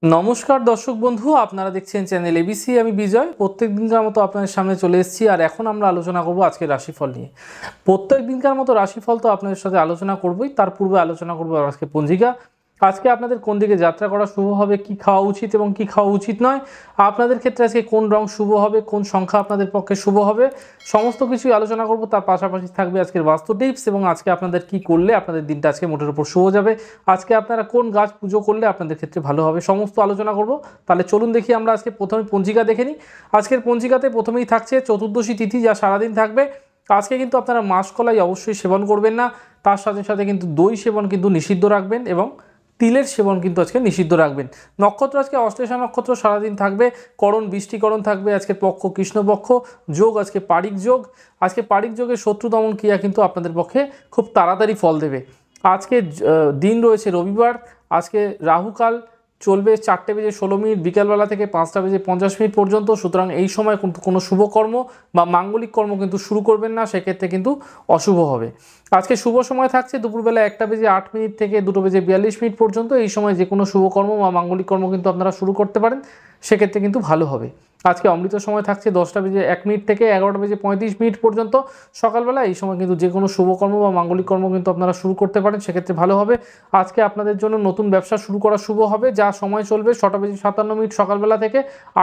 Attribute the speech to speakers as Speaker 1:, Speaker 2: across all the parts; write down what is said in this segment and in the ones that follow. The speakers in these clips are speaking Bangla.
Speaker 1: नमस्कार दर्शक बंधु आपनारा देखছেন চ্যানেল एबीसी আমি বিজয় প্রত্যেক দিনকার মতো আপনাদের সামনে চলে এসেছি আর এখন আমরা আলোচনা করব আজকে রাশিফল নিয়ে। প্রত্যেক দিনকার মতো রাশিফল তো আপনাদের সাথে আলোচনা করবই, তার পূর্বে আলোচনা করব আজকে পঞ্জিকা। আজকে আপনাদের কোন দিকে যাত্রা করা শুভ হবে, কি খাওয়া উচিত এবং কি খাওয়া উচিত নয়, আপনাদের ক্ষেত্রে আজকে কোন রং শুভ হবে, কোন সংখ্যা আপনাদের পক্ষে শুভ হবে, সমস্ত কিছুই আলোচনা করব। তার পাশাপাশি থাকবে আজকের বাস্তু টিপস এবং আজকে আপনাদের কি করলে আপনাদের দিনটা আজকে মোটের উপর শুভ যাবে, আজকে আপনারা কোন গাছ পুজো করলে আপনাদের ক্ষেত্রে ভালো হবে, সমস্ত আলোচনা করব। তাহলে চলুন দেখি আমরা আজকে প্রথমে পঞ্জিকা দেখে নিই। আজকের পঞ্জিকাতে প্রথমেই থাকছে চতুর্দশী তিথি, যা সারাদিন থাকবে। আজকে কিন্তু আপনারা মাসকলাই অবশ্যই সেবন করবেন না, তার সাথে সাথে কিন্তু দই সেবন কিন্তু নিষিদ্ধ রাখবেন এবং তিলের সেবন কিন্তু আজকে নিষিদ্ধ রাখবেন। নক্ষত্র আজকে অশ্লেষা নক্ষত্র সারাদিন থাকবে, করণ বৃষ্টিকরণ থাকবে, আজকের পক্ষ কৃষ্ণপক্ষ, যোগ আজকে পারিক যোগ। আজকে পারিক যোগের শত্রু দমন ক্রিয়া কিন্তু আপনাদের পক্ষে খুব তাড়াতাড়ি ফল দেবে। আজকে দিন রয়েছে রবিবার, আজকে রাহুকাল চলবে 4:16 বিকালবেলা থেকে 5:50 পর্যন্ত। সুতরাং এই সময় কিন্তু কোনো শুভকর্ম বা মাঙ্গলিক কর্ম কিন্তু শুরু করবেন না, সেক্ষেত্রে কিন্তু অশুভ হবে। আজকে শুভ সময় থাকছে দুপুরবেলা 1:08 থেকে 2:42 পর্যন্ত। এই সময় যে কোনো শুভকর্ম বা মাঙ্গলিক কর্ম কিন্তু আপনারা শুরু করতে পারেন, সেক্ষেত্রে কিন্তু ভালো হবে। আজকে অমৃত সময় থাকছে 10:01 থেকে 11:35 পর্যন্ত সকালবেলা। এই সময় কিন্তু যে কোনো শুভকর্ম বা মাঙ্গলিক কর্ম কিন্তু আপনারা শুরু করতে পারেন, সেক্ষেত্রে ভালো হবে। আজকে আপনাদের জন্য নতুন ব্যবসা শুরু করা শুভ হবে, যা সময় চলবে 6:57 সকালবেলা থেকে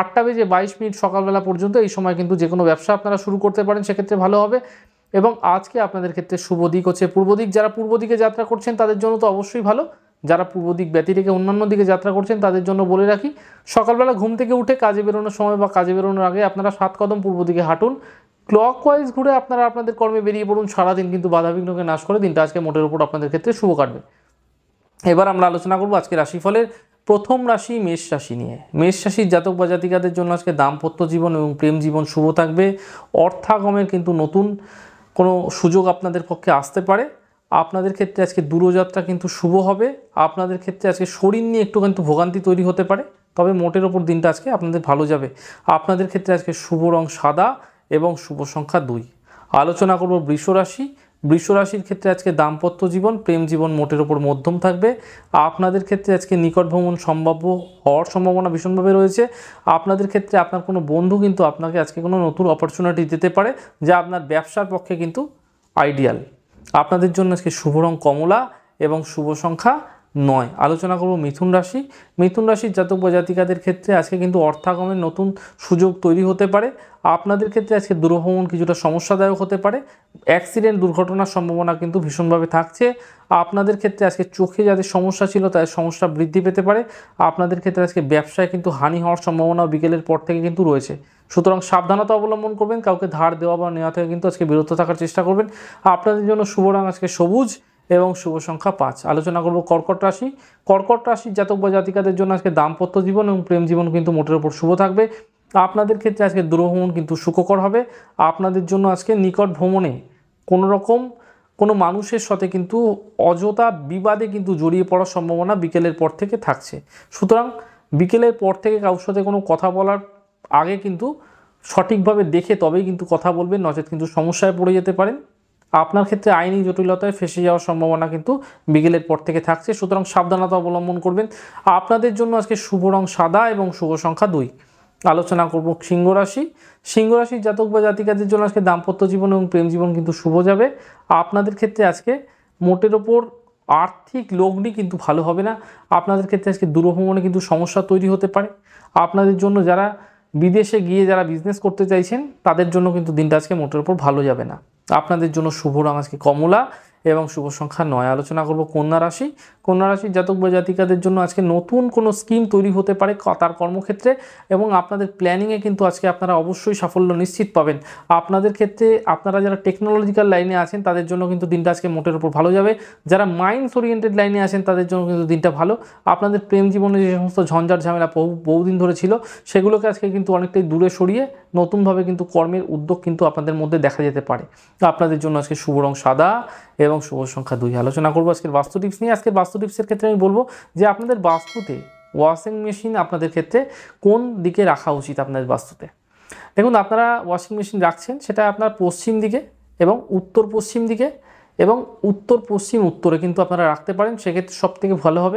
Speaker 1: 8:22 সকালবেলা পর্যন্ত। এই সময় কিন্তু যে কোনো ব্যবসা আপনারা শুরু করতে পারেন, সেক্ষেত্রে ভালো হবে। এবং আজকে আপনাদের ক্ষেত্রে শুভ দিক হচ্ছে পূর্ব দিক। যারা পূর্ব দিকে যাত্রা করছেন তাদের জন্য তো অবশ্যই ভালো, যারা পূর্ব দিক ব্যতি রেখে অন্যান্য দিকে যাত্রা করছেন তাদের জন্য বলে রাখি, সকালবেলা ঘুম থেকে উঠে কাজে বেরোনোর সময় বা কাজে বেরোনোর আগে আপনারা 7 কদম পূর্ব দিকে হাঁটুন, ক্লকওয়াইজ ঘুরে আপনারা আপনাদের কর্মে বেরিয়ে পড়ুন। সারাদিন কিন্তু বাধাবিঘ্নকে নাশ করে দিনটা আজকে মোটের উপর আপনাদের ক্ষেত্রে শুভ কাটবে। এবার আমরা আলোচনা করব আজকে রাশিফলের প্রথম রাশি মেষ রাশি নিয়ে। মেষ রাশির জাতক বা জাতিকাদের জন্য আজকে দাম্পত্য জীবন এবং প্রেম জীবন শুভ থাকবে। অর্থাগমের কিন্তু নতুন কোনো সুযোগ আপনাদের পক্ষে আসতে পারে। আপনাদের ক্ষেত্রে আজকে দূরযাত্রা কিন্তু শুভ হবে। আপনাদের ক্ষেত্রে আজকে শরীর নিয়ে একটু কিন্তু ভোগান্তি তৈরি হতে পারে, তবে মোটের ওপর দিনটা আজকে আপনাদের ভালো যাবে। আপনাদের ক্ষেত্রে আজকে শুভ রং সাদা এবং শুভ সংখ্যা 2। আলোচনা করব বৃষ রাশি। বৃষ রাশির ক্ষেত্রে আজকে দাম্পত্য জীবন প্রেম জীবন মোটের ওপর মধ্যম থাকবে। আপনাদের ক্ষেত্রে আজকে নিকট ভ্রমণ সম্ভাব্য হওয়ার সম্ভাবনা ভীষণভাবে রয়েছে। আপনাদের ক্ষেত্রে আপনার কোনো বন্ধু কিন্তু আপনাকে আজকে কোনো নতুন অপরচুনিটি দিতে পারে, যা আপনার ব্যবসার পক্ষে কিন্তু আইডিয়াল। আপনাদের জন্য আজকে শুভ রং কমলা এবং শুভ সংখ্যা 9। আলোচনা করব মিথুন রাশি। মিথুন রাশির জাতক বা জাতিকাদের ক্ষেত্রে আজকে কিন্তু অর্থাগমের নতুন সুযোগ তৈরি হতে পারে। আপনাদের ক্ষেত্রে আজকে দূরভ্রমণ কিছুটা সমস্যাদায়ক হতে পারে। অ্যাক্সিডেন্ট দুর্ঘটনার সম্ভাবনা কিন্তু ভীষণভাবে থাকছে। আপনাদের ক্ষেত্রে আজকে চোখে যাদের সমস্যা ছিল তাদের সমস্যা বৃদ্ধি পেতে পারে। আপনাদের ক্ষেত্রে আজকে ব্যবসায় কিন্তু হানি হওয়ার সম্ভাবনা বিকেলের পর থেকে কিন্তু রয়েছে। সুতরাং সাবধানতা অবলম্বন করবেন, কাউকে ধার দেওয়া বা নেওয়া থেকে কিন্তু আজকে বিরত থাকার চেষ্টা করবেন। আপনাদের জন্য শুভ রং আজকে সবুজ এবং শুভ সংখ্যা 5। আলোচনা করব কর্কট রাশি। কর্কট রাশির জাতক বা জাতিকাদের জন্য আজকে দাম্পত্য জীবন এবং প্রেম জীবন কিন্তু মোটের উপর শুভ থাকবে। আপনাদের ক্ষেত্রে আজকে দূরভ্রমণ কিন্তু সুখকর হবে। আপনাদের জন্য আজকে নিকট ভ্রমণে কোনো রকম কোনো মানুষের সাথে কিন্তু অযথা বিবাদে কিন্তু জড়িয়ে পড়ার সম্ভাবনা বিকেলের পর থেকে থাকছে। সুতরাং বিকেলের পর থেকে কারোর সাথে কোনো কথা বলার আগে কিন্তু সঠিকভাবে দেখে তবেই কিন্তু কথা বলবেন, নচেত কিন্তু সমস্যায় পড়ে যেতে পারেন। আপনার ক্ষেত্রে আইনি জটিলতায় ফেঁসে যাওয়ার সম্ভাবনা কিন্তু বিকেলের পর থেকে থাকছে। সুতরাং সাবধানতা অবলম্বন করবেন। আপনাদের জন্য আজকে শুভ রং সাদা এবং শুভ সংখ্যা 2। আলোচনা করব সিংহ রাশি। সিংহ রাশির জাতক বা জাতিকাদের জন্য আজকে দাম্পত্য জীবন এবং প্রেম জীবন কিন্তু শুভ যাবে। আপনাদের ক্ষেত্রে আজকে মোটের ওপর আর্থিক লগ্নি কিন্তু ভালো হবে না। আপনাদের ক্ষেত্রে আজকে দূরভ্রমণে কিন্তু সমস্যা তৈরি হতে পারে। আপনাদের জন্য যারা বিদেশে গিয়ে যারা বিজনেস করতে চাইছেন তাদের জন্য কিন্তু দিনটা আজকে মোটের ওপর ভালো যাবে না। আপনাদের জন্য শুভ রং আজকে কমলা এবং শুভ সংখ্যা 9। আলোচনা করব কন্যা রাশি। কন্যা রাশির জাতক বা জাতিকাদের জন্য আজকে নতুন কোনো স্কিম তৈরি হতে পারে তার কর্মক্ষেত্রে, এবং আপনাদের প্ল্যানিংয়ে কিন্তু আজকে আপনারা অবশ্যই সাফল্য নিশ্চিত পাবেন। আপনাদের ক্ষেত্রে আপনারা যারা টেকনোলজিক্যাল লাইনে আছেন তাদের জন্য কিন্তু দিনটা আজকে মোটের উপর ভালো যাবে। যারা মাইন্ডস ওরিয়েন্টেড লাইনে আছেন তাদের জন্য কিন্তু দিনটা ভালো। আপনাদের প্রেম জীবনে যে সমস্ত ঝঞ্ঝাট ঝামেলা বহুদিন ধরে ছিল সেগুলোকে আজকে কিন্তু অনেকটাই দূরে সরিয়ে নতুনভাবে কিন্তু কর্মের উদ্যোগ কিন্তু আপনাদের মধ্যে দেখা যেতে পারে। আপনাদের জন্য আজকে শুভ রং সাদা এবং শুভ সংখ্যা 2। আলোচনা করবো আজকের বাস্তু টিপস নিয়ে। আজকের বাস্তু টিপসের ক্ষেত্রে আমি বলবো যে আপনাদের বাস্তুতে ওয়াশিং মেশিন আপনাদের ক্ষেত্রে কোন দিকে রাখা উচিত। আপনাদের বাস্তুতে দেখুন, আপনারা ওয়াশিং মেশিন রাখছেন সেটা আপনার পশ্চিম দিকে এবং উত্তর পশ্চিম দিকে এবং উত্তর পশ্চিম উত্তরে কিন্তু আপনারা রাখতে পারেন, সেক্ষেত্রে সব থেকে ভালো হবে।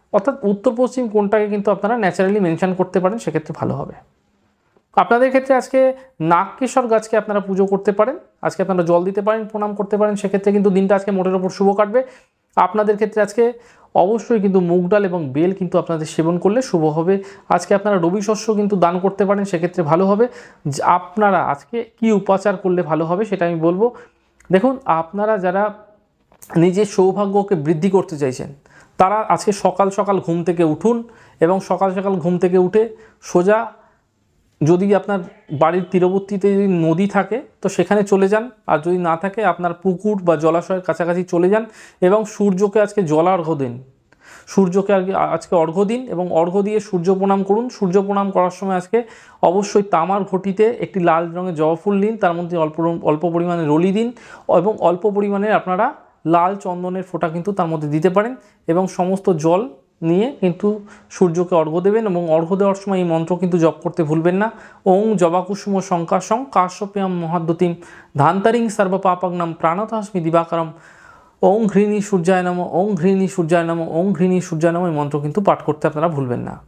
Speaker 1: অর্থাৎ উত্তর পশ্চিম কোণটাকে কিন্তু আপনারা ন্যাচারালি মেনশন করতে পারেন, সেক্ষেত্রে ভালো হবে। আপনাদের ক্ষেত্রে আজকে নাগকেশর গাছকে আপনারা পুজো করতে পারেন, আজকে আপনারা জল দিতে পারেন, প্রণাম করতে পারেন, সেক্ষেত্রে কিন্তু দিনটা আজকে মোটের ওপর শুভ কাটবে। আপনাদের ক্ষেত্রে আজকে অবশ্যই কিন্তু মুগ ডাল এবং বেল কিন্তু আপনাদের সেবন করলে শুভ হবে। আজকে আপনারা রবি শস্য কিন্তু দান করতে পারেন, সেক্ষেত্রে ভালো হবে। আপনারা আজকে কি উপাচার করলে ভালো হবে সেটা আমি বলবো। দেখুন, আপনারা যারা নিজের সৌভাগ্যকে বৃদ্ধি করতে চাইছেন তারা আজকে সকাল সকাল ঘুম থেকে উঠুন এবং সকাল সকাল ঘুম থেকে উঠে সোজা, যদি আপনার বাড়ির তীরবর্তীতে যদি নদী থাকে তো সেখানে চলে যান, আর যদি না থাকে আপনার পুকুর বা জলাশয়ের কাছাকাছি চলে যান এবং সূর্যকে আজকে জলার্ঘ্য দিন, সূর্যকে আজকে অর্ঘ্য দিন এবং অর্ঘ্য দিয়ে সূর্য প্রণাম করুন। সূর্য প্রণাম করার সময় আজকে অবশ্যই তামার ঘটিতে একটি লাল রঙের জবা ফুল দিন, তার মধ্যে অল্প পরিমাণে রলি দিন এবং অল্প পরিমাণে আপনারা লাল চন্দনের ফোঁটা কিন্তু তার মধ্যে দিতে পারেন এবং সমস্ত জল নিয়ে কিন্তু সূর্যকে অর্ঘ্য দেবেন এবং অর্ঘ্য দেওয়ার সময় এই মন্ত্র কিন্তু জপ করতে ভুলবেন না। ওং জবাকুসুম শঙ্কাশং কাশ্যপ্যাম মহাদ্যতিম ধান্তারিং সর্বপাপগ্নম প্রাণতাস্মি দিবাকরম ওং ঘৃণী সূর্যায় নম, ওং ঘৃণী সূর্যায় নম, ওং ঘৃণী সূর্যায় নম, এই মন্ত্র কিন্তু পাঠ করতে আপনারা ভুলবেন না।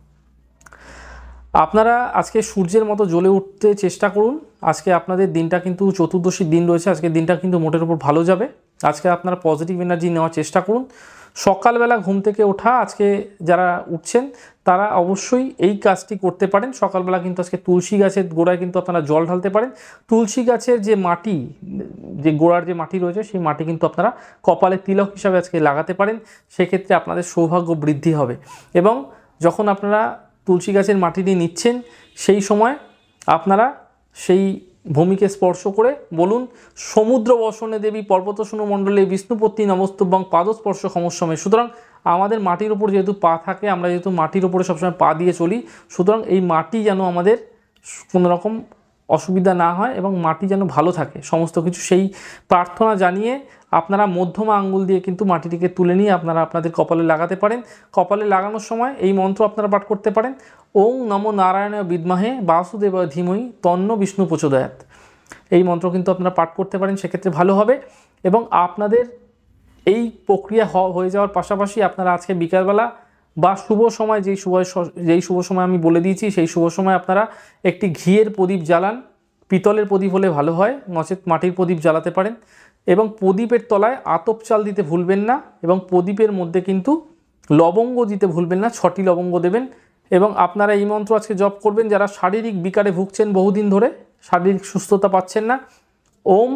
Speaker 1: আপনারা আজকে সূর্যের মতো জ্বলে উঠতে চেষ্টা করুন। আজকে আপনাদের দিনটা কিন্তু চতুর্দশীর দিন রয়েছে, আজকে দিনটা কিন্তু মোটের উপর ভালো যাবে। আজকে আপনারা পজিটিভ এনার্জি নেওয়ার চেষ্টা করুন। সকালবেলা ঘুম থেকে ওঠা, আজকে যারা উঠছেন তারা অবশ্যই এই কাজটি করতে পারেন। সকালবেলা কিন্তু আজকে তুলসী গাছের গোড়ায় কিন্তু আপনারা জল ঢালতে পারেন। তুলসী গাছের যে মাটি, যে গোড়ার যে মাটি রয়েছে সেই মাটি কিন্তু আপনারা কপালে তিলক হিসাবে আজকে লাগাতে পারেন, সেক্ষেত্রে আপনাদের সৌভাগ্য বৃদ্ধি হবে। এবং যখন আপনারা তুলসী গাছের মাটিটি নিচ্ছেন সেই সময় আপনারা সেই ভূমিকে স্পর্শ করে বলুন, সমুদ্র বসনে দেবী পর্বতসুন মণ্ডলে বিষ্ণুপত্নী নমস্তুভ্যং পাদস্পর্শ সমস্যমে। সুতরাং আমাদের মাটির ওপর যেহেতু পা থাকে, আমরা যেহেতু মাটির ওপরে সবসময় পা দিয়ে চলি, সুতরাং এই মাটি যেন আমাদের কোনো রকম অসুবিধা না হয় এবং মাটি যেন ভালো থাকে সমস্ত কিছু, সেই প্রার্থনা জানিয়ে আপনারা মধ্যমা আঙ্গুল দিয়ে কিন্তু মাটিটিকে তুলে নিয়ে আপনারা আপনাদের কপালে লাগাতে পারেন। কপালে লাগানোর সময় এই মন্ত্র আপনারা পাঠ করতে পারেন, ওং নমো নারায়ণায় বিদ্মহে বাসুদেবায় ধীমহি তন্ন বিষ্ণু প্রচোদয়াৎ। এই মন্ত্র কিন্তু আপনারা পাঠ করতে পারেন, সেক্ষেত্রে ভালো হবে। এবং আপনাদের এই প্রক্রিয়া হয়ে যাওয়ার পাশাপাশি আপনারা আজকে বিকালবেলা বা শুভ সময়, যেই শুভ সময় আমি বলে দিয়েছি সেই শুভ সময় আপনারা একটি ঘিয়ের প্রদীপ জ্বালান। পিতলের প্রদীপ হলে ভালো হয়, নচেত মাটির প্রদীপ জ্বালাতে পারেন। এবং প্রদীপের তলায় আতপ চাল দিতে ভুলবেন না এবং প্রদীপের মধ্যে কিন্তু লবঙ্গ দিতে ভুলবেন না, 6টি লবঙ্গ দেবেন। এবং আপনারা এই মন্ত্র আজকে জপ করবেন যারা শারীরিক বিকারে ভুগছেন, বহুদিন ধরে শারীরিক সুস্থতা পাচ্ছেন না। ওম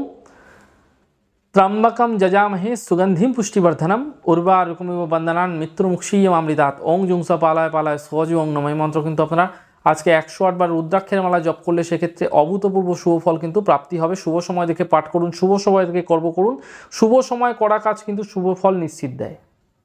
Speaker 1: ত্রম্বকম যজামহে সুগন্ধিম পুষ্টিবর্ধনম উর্বারুকমিব বন্দনান মৃত্যুমুক্ষীয়ম অমৃতাৎ ওং জুংসা পালায় পালায় সোজু ওং নম। এই মন্ত্র কিন্তু আপনারা আজকে 108 বার রুদ্রাক্ষের মালা জপ করলে সেক্ষেত্রে অভূতপূর্ব শুভ ফল কিন্তু প্রাপ্তি হবে। শুভ সময় দেখে পাঠ করুন, শুভ সময় দেখে কর্ম করুন। শুভ সময় করা কাজ কিন্তু শুভ ফল নিশ্চিত দেয়।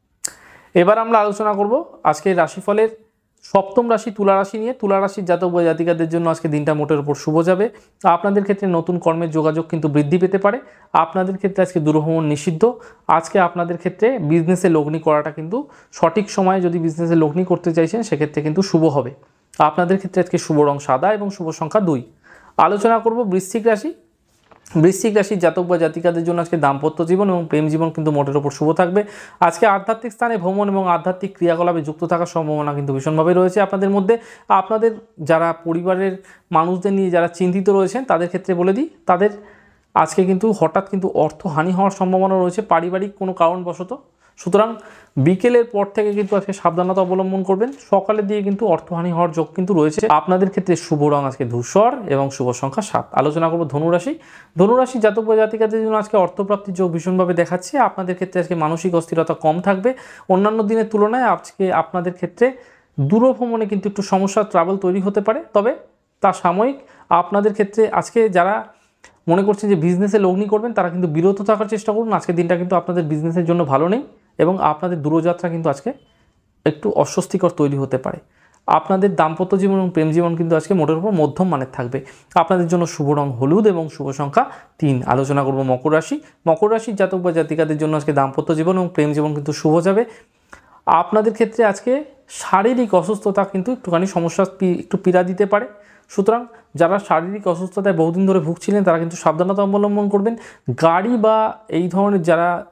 Speaker 1: এবার আমরা আলোচনা করব আজকে রাশিফলের সপ্তম রাশি তুলা রাশি নিয়ে। তুলা রাশির জাতক বা জাতিকাদের জন্য আজকে দিনটা মোটের উপর শুভ যাবে। আপনাদের ক্ষেত্রে নতুন কর্মের যোগাযোগ কিন্তু বৃদ্ধি পেতে পারে। আপনাদের ক্ষেত্রে আজকে দূরভ্রমণ নিষিদ্ধ। আজকে আপনাদের ক্ষেত্রে বিজনেসে লগ্নি করাটা কিন্তু সঠিক সময়ে, যদি বিজনেসে লগ্নি করতে চাইছেন সেক্ষেত্রে কিন্তু শুভ হবে। আপনাদের ক্ষেত্রে আজকে শুভ রং সাদা এবং শুভ সংখ্যা 2। আলোচনা করব বৃশ্চিক রাশি। বৃশ্চিক রাশির জাতক বা জাতিকাদের জন্য আজকে দাম্পত্য জীবন এবং প্রেম জীবন কিন্তু মোটের ওপর শুভ থাকবে। আজকে আধ্যাত্মিক স্থানে ভ্রমণ এবং আধ্যাত্মিক ক্রিয়াকলাপে যুক্ত থাকার সম্ভাবনা কিন্তু ভীষণভাবে রয়েছে আপনাদের মধ্যে। আপনাদের যারা পরিবারের মানুষদের নিয়ে যারা চিন্তিত রয়েছেন তাদের ক্ষেত্রে বলে দিই, তাদের আজকে কিন্তু হঠাৎ কিন্তু অর্থহানি হওয়ার সম্ভাবনা রয়েছে পারিবারিক কোনো কারণবশত। সুতরাং বিকেলের পর থেকে কিন্তু আজকে সাবধানতা অবলম্বন করবেন। সকালের দিকে কিন্তু অর্থহানি হওয়ার যোগ কিন্তু রয়েছে। আপনাদের ক্ষেত্রে শুভ রং আজকে ধূসর এবং শুভ সংখ্যা 7। আলোচনা করব ধনুরাশি। ধনুরাশি জাতক বা জাতিকাদের জন্য আজকে অর্থপ্রাপ্তির যোগ ভীষণভাবে দেখাচ্ছে। আপনাদের ক্ষেত্রে আজকে মানসিক অস্থিরতা কম থাকবে অন্যান্য দিনের তুলনায়। আজকে আপনাদের ক্ষেত্রে দূরভ্রমণে কিন্তু একটু সমস্যা, ট্রাভেল তৈরি হতে পারে, তবে তা সাময়িক। আপনাদের ক্ষেত্রে আজকে যারা মনে করছেন যে বিজনেসে লগ্নি করবেন তারা কিন্তু বিরত থাকার চেষ্টা করুন। আজকের দিনটা কিন্তু আপনাদের বিজনেসের জন্য ভালো নেই এবং আপনাদের দূরযাত্রা কিন্তু আজকে একটু অস্বস্তিকর তৈরি হতে পারে। আপনাদের দাম্পত্য জীবন এবং প্রেম জীবন কিন্তু আজকে মোটের উপর মধ্যম মানের থাকবে। আপনাদের জন্য শুভ রং হলুদ এবং শুভ সংখ্যা 3। আলোচনা করব মকর রাশি। মকর রাশির জাতক বা জাতিকাদের জন্য আজকে দাম্পত্য জীবন এবং প্রেম জীবন কিন্তু শুভ যাবে। আপনাদের ক্ষেত্রে আজকে শারীরিক অসুস্থতা কিন্তু একটুখানি সমস্যা, একটু পীড়া দিতে পারে। সুতরাং যারা শারীরিক অসুস্থতায় বহুদিন ধরে ভুগছিলেন তারা কিন্তু সাবধানতা অবলম্বন করবেন। গাড়ি বা এই ধরনের যারা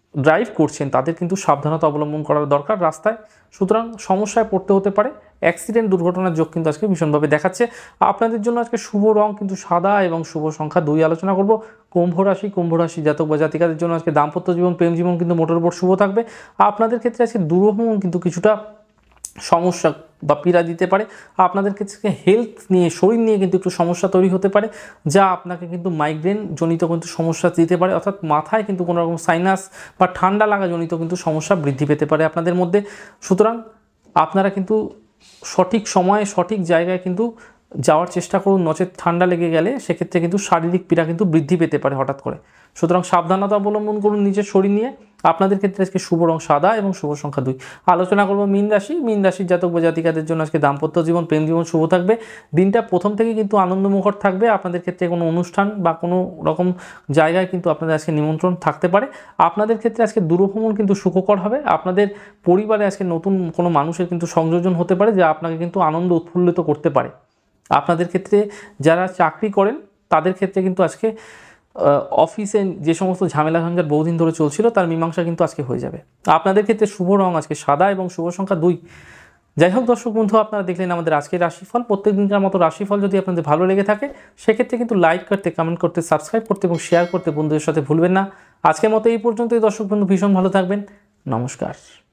Speaker 1: ড্রাইভ করছেন তাদের কিন্তু সাবধানতা অবলম্বন করার দরকার রাস্তায়। সুতরাং সমস্যায় পড়তে হতে পারে, অ্যাক্সিডেন্ট দুর্ঘটনার যোগ কিন্তু আজকে ভীষণভাবে দেখাচ্ছে। আপনাদের জন্য আজকে শুভ রং কিন্তু সাদা এবং শুভ সংখ্যা 2 আলোচনা করব। কুম্ভ রাশি জাতক বা জাতিকাদের জন্য আজকে দাম্পত্য জীবন, প্রেম জীবন কিন্তু মোটের উপর শুভ থাকবে। আপনাদের ক্ষেত্রে আজকে দূরভ্রমণ কিন্তু কিছুটা সমস্যা বা পীড়া দিতে পারে। আপনাদের ক্ষেত্রে হেলথ নিয়ে, শরীর নিয়ে কিন্তু একটু সমস্যা তৈরি হতে পারে, যা আপনাকে কিন্তু মাইগ্রেন জনিত কিন্তু সমস্যা দিতে পারে, অর্থাৎ মাথায় কিন্তু কোনো রকম সাইনাস বা ঠান্ডা লাগা জনিত কিন্তু সমস্যা বৃদ্ধি পেতে পারে আপনাদের মধ্যে। সুতরাং আপনারা কিন্তু সঠিক সময়ে সঠিক জায়গায় কিন্তু যাওয়ার চেষ্টা করুন, নচেত ঠান্ডা লেগে গেলে সেক্ষেত্রে কিন্তু শারীরিক পীড়া কিন্তু বৃদ্ধি পেতে পারে হঠাৎ করে। সুতরাং সাবধানতা অবলম্বন করুন নিজের শরীর নিয়ে। আপনাদের ক্ষেত্রে আজকে শুভ রং সাদা এবং শুভ সংখ্যা 2। আলোচনা করব মীন রাশির জাতক বা জাতিকাদের জন্য আজকে দাম্পত্য জীবন, প্রেম জীবন শুভ থাকবে। দিনটা প্রথম থেকে কিন্তু আনন্দমুখর থাকবে। আপনাদের ক্ষেত্রে কোনো অনুষ্ঠান বা কোনো রকম জায়গায় কিন্তু আপনাদের আজকে নিমন্ত্রণ থাকতে পারে। আপনাদের ক্ষেত্রে আজকে দূরভ্রমণ কিন্তু সুখকর হবে। আপনাদের পরিবারে আজকে নতুন কোনো মানুষের কিন্তু সংযোজন হতে পারে, যা আপনাকে কিন্তু আনন্দ উৎফুল্লিত করতে পারে। আপনাদের ক্ষেত্রে যারা চাকরি করেন তাদের ক্ষেত্রে কিন্তু আজকে অফিসে যে সমস্ত ঝামেলা ঝঞ্ঝাট বহুদিন ধরে চলছিল তার মীমাংসা কিন্তু আজকে হয়ে যাবে। আপনাদের ক্ষেত্রে শুভ রং আজকে সাদা এবং শুভ সংখ্যা 2। যাই হোক দর্শক বন্ধু, আপনারা দেখলেন আমাদের আজকের রাশিফল। প্রত্যেক দিনকার মতো রাশিফল যদি আপনাদের ভালো লেগে থাকে সেক্ষেত্রে কিন্তু লাইক করতে, কমেন্ট করতে, সাবস্ক্রাইব করতে এবং শেয়ার করতে বন্ধুদের সাথে ভুলবেন না। আজকের মতো এই পর্যন্তই দর্শক বন্ধু, ভীষণ ভালো থাকবেন। নমস্কার।